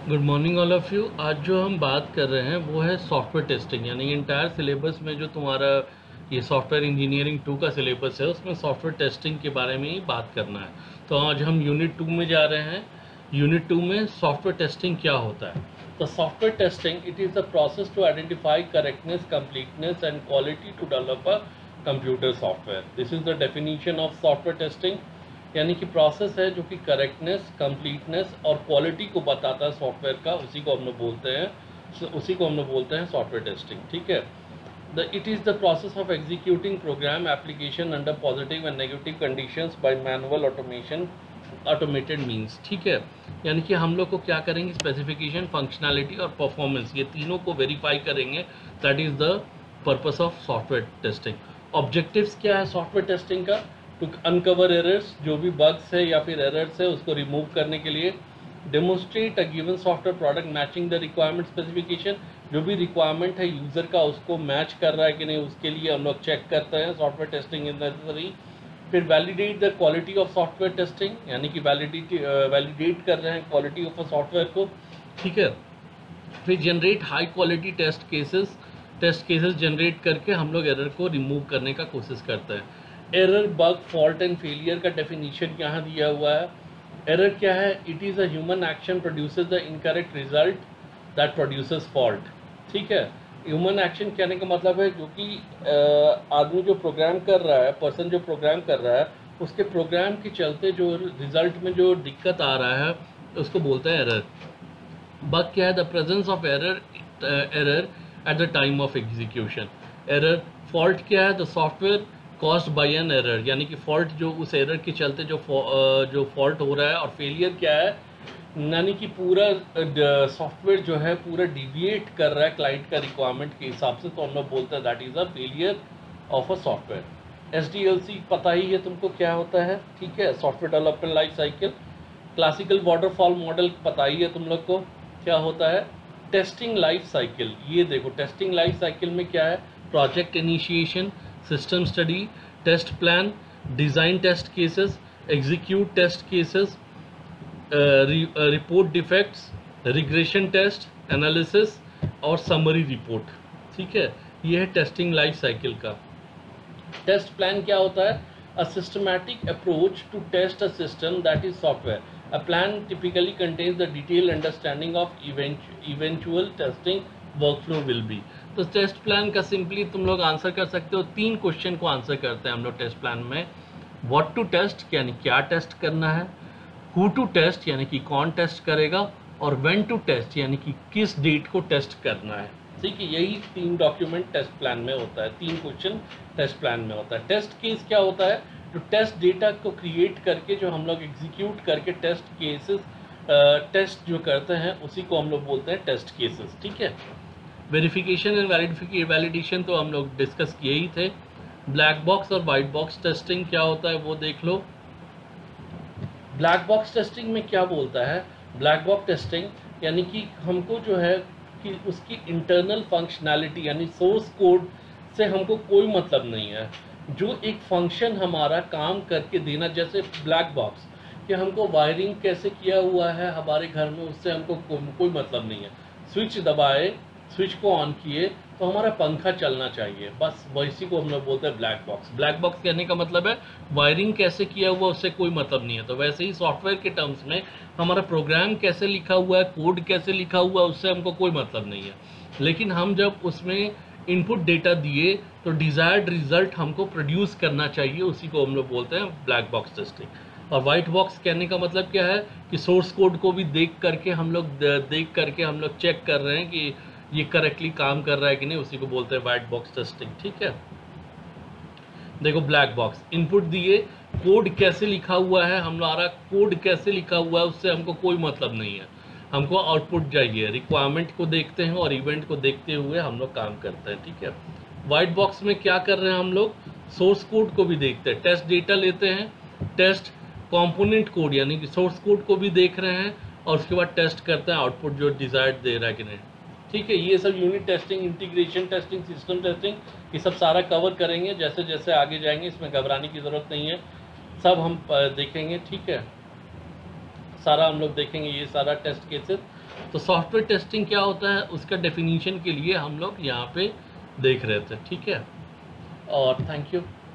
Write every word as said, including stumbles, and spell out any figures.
Good morning all of you. आज जो हम बात कर रहे हैं वो है सॉफ्टवेयर टेस्टिंग, यानी इंटायर सिलेबस में जो तुम्हारा ये सॉफ्टवेयर इंजीनियरिंग टू का सिलेबस है उसमें सॉफ्टवेयर टेस्टिंग के बारे में ही बात करना है। तो आज हम यूनिट टू में जा रहे हैं। यूनिट टू में सॉफ्टवेयर टेस्टिंग क्या होता है। तो software testing it is the process to identify correctness, completeness and quality to develop a computer software. This is the definition of software testing, यानी कि प्रोसेस है जो कि करेक्टनेस, कंप्लीटनेस और क्वालिटी को बताता है सॉफ्टवेयर का, उसी को हम लोग बोलते हैं उसी को हम लोग बोलते हैं सॉफ्टवेयर टेस्टिंग। ठीक है। The it is the process of executing program application under positive and negative conditions by manual automation automated means. ठीक है, यानी कि हम लोग को क्या करेंगे, स्पेसिफिकेशन, फंक्शनैलिटी और परफॉर्मेंस, ये तीनों को वेरीफाई करेंगे। That is the purpose of software testing. Objectives क्या है सॉफ्टवेयर टेस्टिंग का? टू अनकवर एरर्स, जो भी बग्स है या फिर एरर्स है उसको रिमूव करने के लिए। Demonstrate a given software product matching the requirement specification, जो भी रिक्वायरमेंट है यूज़र का उसको मैच कर रहा है कि नहीं, उसके लिए हम लोग चेक करते हैं, सॉफ्टवेयर टेस्टिंग इज नेसेसरी। फिर validate the quality of software testing, यानी कि वैलिडिटी वैलिडेट कर रहे हैं क्वालिटी ऑफ अ सॉफ्टवेयर को। ठीक है। फिर generate high quality test cases, test cases generate करके हम लोग एरर को रिमूव करने का कोशिश करते हैं। Error, bug, fault and failure का डेफिनेशन यहाँ दिया हुआ है। एरर क्या है? It is a human action produces the incorrect result that produces fault. ठीक है। ह्यूमन एक्शन कहने का मतलब है जो कि आदमी जो प्रोग्राम कर रहा है, पर्सन जो प्रोग्राम कर रहा है, उसके प्रोग्राम के चलते जो रिजल्ट में जो दिक्कत आ रहा है उसको बोलते हैं एरर। बग क्या है? The presence of error error at the time of execution. Error. Fault क्या है? The software caused by an error, यानी कि फॉल्ट जो उस एरर के चलते जो जो फॉल्ट हो रहा है। और फेलियर क्या है? यानी कि पूरा सॉफ्टवेयर जो है पूरा डिविएट कर रहा है क्लाइंट का रिक्वायरमेंट के हिसाब से, तो हम लोग बोलते हैं that is a failure of a software. S D L C पता ही है तुमको क्या होता है। ठीक है। Software development life cycle. Classical waterfall model पता ही है तुम लोग को क्या होता है। टेस्टिंग लाइफ साइकिल, ये देखो टेस्टिंग लाइफ साइकिल में क्या है? Project initiation, system study, test plan, design test cases, execute test cases, report defects, regression test, analysis और समरी रिपोर्ट। ठीक है, ये है टेस्टिंग लाइफ साइकिल का। टेस्ट प्लान क्या होता है? A systematic approach to test a system that is software. A plan typically contains the detailed understanding of event, eventual testing workflow will be। तो test plan का simply तुम लोग answer कर सकते हो, तीन क्वेश्चन को आंसर करते हैं हम लोग टेस्ट प्लान में। व्हाट टू टेस्ट, यानी क्या टेस्ट करना है। हु टू टेस्ट, यानी कि कौन टेस्ट करेगा। और व्हेन टू टेस्ट, यानी कि किस डेट को टेस्ट करना है। ठीक है, यही तीन डॉक्यूमेंट टेस्ट प्लान में होता है, तीन क्वेश्चन टेस्ट प्लान में होता है। टेस्ट केस क्या होता है? जो टेस्ट डेटा को क्रिएट करके जो हम लोग एग्जीक्यूट करके टेस्ट केसेस टेस्ट जो करते हैं उसी को हम लोग बोलते हैं टेस्ट केसेस। ठीक है। वेरिफिकेशन एंड वैलिडेशन तो हम लोग डिस्कस किए ही थे। ब्लैक बॉक्स और वाइट बॉक्स टेस्टिंग क्या होता है वो देख लो। ब्लैक बॉक्स टेस्टिंग में क्या बोलता है? ब्लैक बॉक्स टेस्टिंग यानी कि हमको जो है कि उसकी इंटरनल फंक्शनैलिटी यानी सोर्स कोड से हमको कोई मतलब नहीं है। जो एक फंक्शन हमारा काम करके देना, जैसे ब्लैक बॉक्स कि हमको वायरिंग कैसे किया हुआ है हमारे घर में, उससे हमको को, कोई मतलब नहीं है। स्विच दबाए, स्विच को ऑन किए तो हमारा पंखा चलना चाहिए, बस वैसी को हम लोग बोलते हैं ब्लैक बॉक्स। ब्लैक बॉक्स कहने का मतलब है वायरिंग कैसे किया हुआ उससे कोई मतलब नहीं है। तो वैसे ही सॉफ्टवेयर के टर्म्स में हमारा प्रोग्राम कैसे लिखा हुआ है, कोड कैसे लिखा हुआ है, उससे हमको कोई मतलब नहीं है। लेकिन हम जब उसमें इनपुट डेटा दिए तो डिज़ायर्ड रिजल्ट हमको प्रोड्यूस करना चाहिए, उसी को हम लोग बोलते हैं ब्लैक बॉक्स टेस्टिंग। और वाइट बॉक्स कहने का मतलब क्या है कि सोर्स कोड को भी देख करके हम लोग देख करके हम लोग चेक कर रहे हैं कि ये करेक्टली काम कर रहा है कि नहीं, उसी को बोलते हैं वाइट बॉक्स टेस्टिंग। ठीक है। देखो ब्लैक बॉक्स, इनपुट दिए, कोड कैसे लिखा हुआ है, हमारा कोड कैसे लिखा हुआ है उससे हमको कोई मतलब नहीं है, हमको आउटपुट चाहिए। रिक्वायरमेंट को देखते हैं और इवेंट को देखते हुए हम लोग काम करते हैं। ठीक है। वाइट बॉक्स में क्या कर रहे हैं हम लोग? सोर्स कोड को भी देखते हैं, टेस्ट डेटा लेते हैं, टेस्ट कंपोनेंट कोड यानी कि सोर्स कोड को भी देख रहे हैं और उसके बाद टेस्ट करते हैं आउटपुट जो डिजायर्ड दे रहा है कि नहीं। ठीक है। ये सब unit testing, integration testing, system testing, ये सब सारा कवर करेंगे जैसे जैसे आगे जाएंगे, इसमें घबराने की ज़रूरत नहीं है, सब हम देखेंगे। ठीक है। सारा हम लोग देखेंगे, ये सारा टेस्ट केसेस। तो सॉफ्टवेयर टेस्टिंग क्या होता है उसका डेफिनीशन के लिए हम लोग यहाँ पे देख रहे थे, ठीक है। और थैंक यू।